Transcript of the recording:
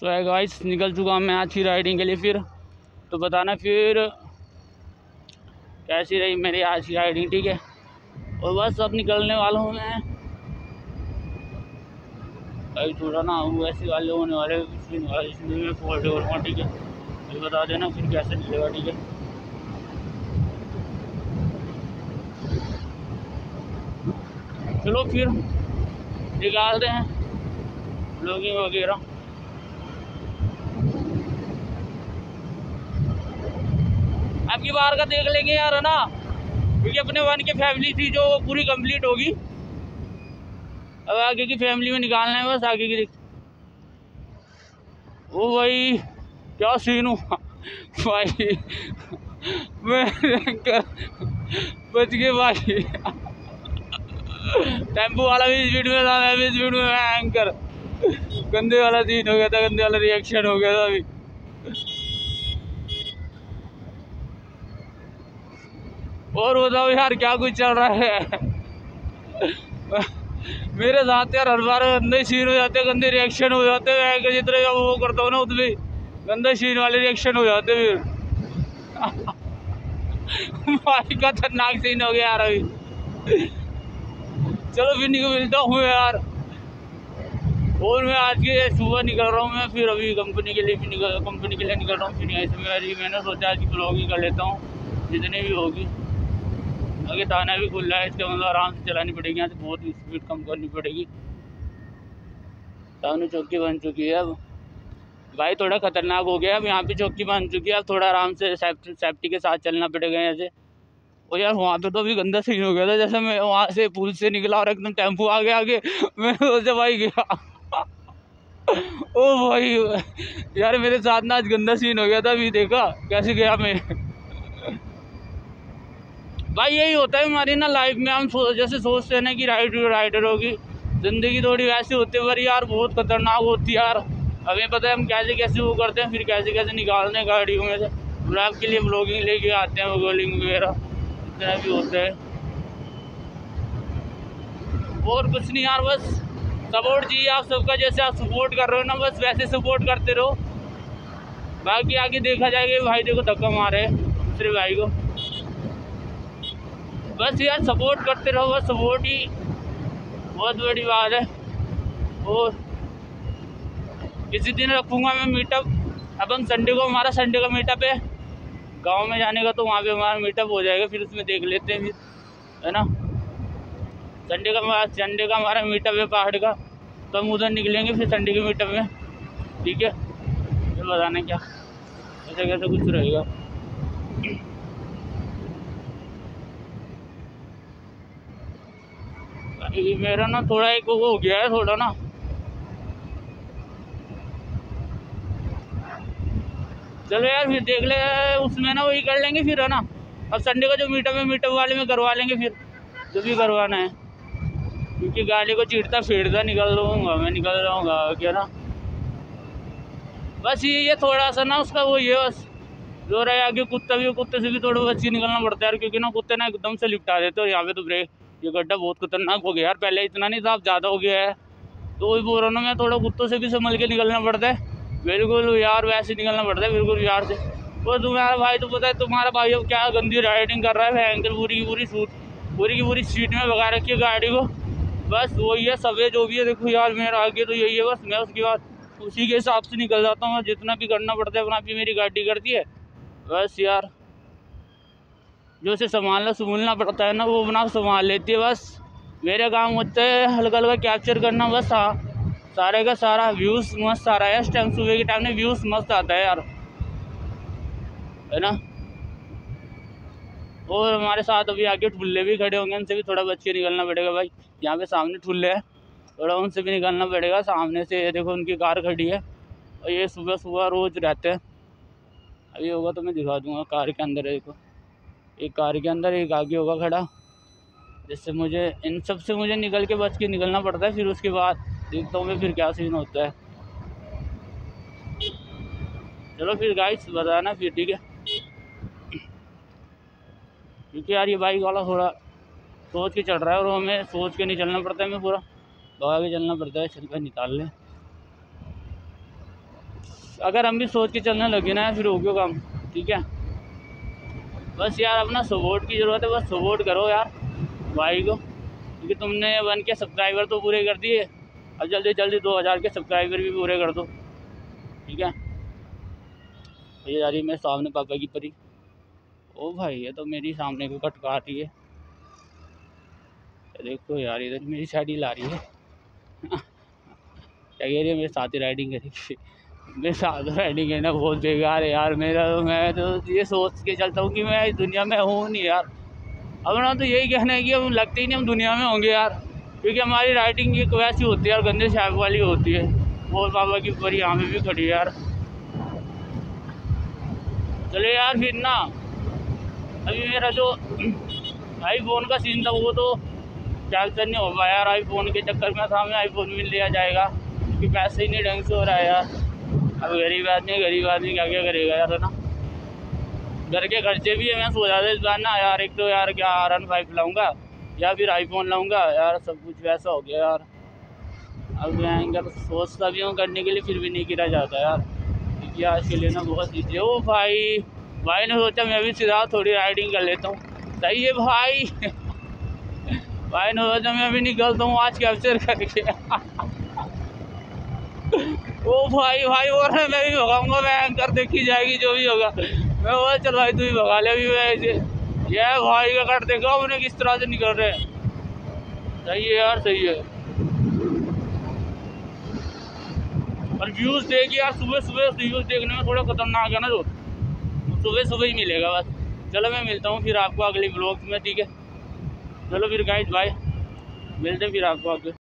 सो है गाइस, निकल चुका मैं आज की राइडिंग के लिए। फिर तो बताना फिर कैसी रही मेरी आज की राइडिंग, ठीक है। और बस अब निकलने वाला हूँ मैं। भाई थोड़ा ना वैसे वाले होने वाले इसलिए मैं फोल्ड करूँगा, ठीक है। फिर बता देना फिर कैसे निकलेगा, ठीक है। चलो फिर निकालते हैं ब्लॉगिंग वगैरह। अब की बार का देख लेंगे यार, है ना, क्योंकि अपने वन की फैमिली थी जो पूरी कंप्लीट होगी। अब आगे की फैमिली में निकालना है बस आगे की। ओ भाई क्या सीन हुआ भाई, मैं बच गए भाई। टेम्पो वाला भी स्पीड में था, मैं भी स्पीड में, एंकर गंदे वाला सीन हो गया था, गंदे वाला रिएक्शन हो गया था अभी। और बताओ यार क्या कुछ चल रहा है। मेरे साथ यार हर बार गंदे सीन हो जाते, गंदे रिएक्शन हो जाते हैं। जितने वो करता हूँ ना उतने गंदे सीन वाले रिएक्शन हो जाते फिर। भाई खतरनाक सीन हो गया यार अभी। चलो फिर मिलता हूँ यार। और मैं आज के सुबह निकल रहा हूँ मैं, फिर अभी कंपनी के लिए निकल रहा हूँ। फिर यहीं से मैंने सोचा आज की ब्लॉगिंग कर लेता हूँ जितनी भी होगी। आगे थाना भी खुल रहा है, इसके मतलब आराम से चलानी पड़ेगी। यहाँ से बहुत स्पीड कम करनी पड़ेगी। सामने चौकी बन चुकी है अब भाई, थोड़ा खतरनाक हो गया। अब यहाँ पे चौकी बन चुकी है, अब थोड़ा आराम से सेफ्टी के साथ चलना पड़ेगा यहाँ से। और यार वहाँ पे तो अभी गंदा सीन हो गया था, जैसे मैं वहाँ से पुल से निकला और एकदम टेम्पो आ गया आगे। मैं सोचा भाई गया। ओ भाई यार मेरे साथ ना आज गंदा सीन हो गया था, अभी देखा कैसे गया मैं। भाई यही होता है हमारी ना लाइफ में, हम जैसे सोचते हैं ना कि राइडर होगी ज़िंदगी थोड़ी वैसी होती है, पर यार बहुत खतरनाक होती है यार। हमें पता है हम कैसे कैसे वो करते हैं, फिर कैसे कैसे निकालते हैं गाड़ियों में से। ब्लॉग के लिए ब्लॉगिंग लेके आते हैं, व्लॉगिंग वगैरह इतना भी होता है। और कुछ नहीं यार, बस सपोर्ट चाहिए आप सबका। जैसे आप सपोर्ट कर रहे हो ना, बस वैसे सपोर्ट करते रहो। बाकी आगे देखा जाएगा। भाई देखो धक्का मारे दूसरे भाई को। बस यार सपोर्ट करते रहो, बस सपोर्ट ही बहुत बड़ी बात है। और किसी दिन रखूँगा मैं मीटअप। अब हम संडे को, हमारा संडे का मीटअप है गांव में जाने का, तो वहाँ पे हमारा मीटअप हो जाएगा। फिर उसमें देख लेते हैं फिर, है ना। संडे का हमारा मीटअप है पहाड़ का, तो हम उधर निकलेंगे फिर संडे के मीटअप में, ठीक है। फिर बताना क्या ऐसा कैसा कुछ रहेगा। मेरा ना थोड़ा एक वो हो गया है थोड़ा ना, चलो यार फिर देख ले उसमें ना, वही कर लेंगे फिर, है ना। अब संडे का जो मीटअप है, मीटअप वाले में करवा लेंगे फिर जो भी करवाना है, क्योंकि गाड़ी को चीरता फिरता निकल रहूँगा मैं, निकल रहा हूँ क्या ना। बस ये थोड़ा सा ना उसका वो ये बस जो रहा है आगे कुत्ता भी, कुत्ते से भी थोड़ा बच के निकलना पड़ता है यार, क्योंकि ना कुत्ते ना एकदम से लिपटा देते हो यहाँ पे। तो ब्रेक ये गड्ढा बहुत खतरनाक हो गया यार, पहले इतना नहीं था अब ज़्यादा हो गया है। तो वही बोल रहा हूँ मैं, थोड़ा कुत्तों से भी संभल के निकलना पड़ता है। बिल्कुल यार वैसे निकलना पड़ता है बिल्कुल यार से। और तुम्हारा भाई तो पता है, तुम्हारा भाई अब क्या गंदी राइडिंग कर रहा है भयंकर, पूरी की पूरी सीट में भगा रखी है गाड़ी को। बस वही है सब है जो भी है। देखो यार मेरा आगे तो यही है, बस मैं उसके बाद उसी के हिसाब से निकल जाता हूँ। जितना भी करना पड़ता है अपना भी मेरी गाड़ी करती है। बस यार जो उसे संभालना पड़ता है ना, वो अपना संभाल लेती है। बस मेरे काम होता है हल्का हल्का कैप्चर करना बस। हाँ सारे का सारा व्यूज़ मस्त आ रहा है इस टाइम, सुबह के टाइम में व्यूज़ मस्त आता है यार, है ना। और हमारे साथ अभी आगे ठुल्ले भी खड़े होंगे, उनसे भी थोड़ा बच के निकलना पड़ेगा भाई। यहाँ पे सामने ठुल्ले है, थोड़ा उनसे भी निकलना पड़ेगा। सामने से ये देखो उनकी कार खड़ी है, और ये सुबह सुबह रोज़ रहते हैं। अभी होगा तो मैं दिखा दूँगा। कार के अंदर है देखो, एक कार के अंदर, एक आगे होगा खड़ा, जिससे मुझे इन सब से मुझे निकल के बच के निकलना पड़ता है। फिर उसके बाद देखता हूँ मैं फिर क्या सीन होता है। चलो फिर गाइस बताना फिर, ठीक है। क्योंकि यार ये बाइक वाला थोड़ा सोच के चल रहा है, और हमें सोच के नहीं चलना पड़ता है, हमें पूरा दबा के चलना पड़ता है। चल कर निकाल लें। अगर हम भी सोच के चलने लगे ना फिर हो गया काम। ठीक है, बस यार अपना सपोर्ट की ज़रूरत है, बस सपोर्ट करो यार भाई को, क्योंकि तुमने 1 के सब्सक्राइबर तो पूरे कर दिए, अब जल्दी जल्दी 2000 के सब्सक्राइबर भी पूरे कर दो। ठीक है, ये जा रही मेरे सामने पापा की परी। ओ भाई ये तो मेरी सामने को कट काट रही है, देखो यार इधर मेरी साइड ही ला रही है। क्या कह रही है, मेरे साथ ही राइडिंग करेगी। मेरे साथ राइडिंग करना बहुत बेकार है यार मेरा, तो मैं तो ये सोच के चलता हूँ कि मैं इस दुनिया में हूँ नहीं यार। अब ना तो यही कहना है कि हम लगते ही नहीं हम दुनिया में होंगे यार, क्योंकि हमारी राइडिंग एक वैसी होती है यार, गंदे शैप वाली होती है। और पापा की परी यहाँ पे भी खड़ी है यार। चले यार फिर ना, अभी मेरा जो आईफोन का सीन था वो तो कैंसिल नहीं हो पाया यार, आईफोन के चक्कर में था, हमें आईफोन भी लिया जाएगा क्योंकि पैसे ही नहीं ढंग से हो रहा है यार। अब गरीब आदमी क्या क्या करेगा यार, है ना। घर के खर्चे भी है, मैं सोचा था इस बार ना यार, एक तो यार क्या R15 लाऊंगा या फिर आईफोन लाऊंगा यार, सब कुछ वैसा हो गया यार। अब मैं सोचता भी हूँ करने के लिए, फिर भी नहीं गिरा जाता यार, क्योंकि आज के लिए ना बहुत ईजी है। ओ भाई ने सोचा मैं भी सीधा थोड़ी राइडिंग कर लेता हूँ, सही है भाई। भाई ने सोचा मैं भी निकलता हूँ आज कैप्चर करके। ओ भाई और मैं भी भगाऊंगा, मैं एंकर देखी जाएगी जो भी होगा। मैं बोला चल भाई तू भी भगा ले अभी। मैं ये भाई का कट देखा उन्हें किस तरह से निकल रहे हैं। सही है यार, सही है। और व्यूज़ देख यार, सुबह व्यूज़ देखने में थोड़ा खतरनाक है ना, जो सुबह ही मिलेगा बस। चलो मैं मिलता हूँ फिर आपको अगले ब्लॉग में। ठीक है, चलो फिर गाइस बाय, मिलते हैं फिर आपको आगे।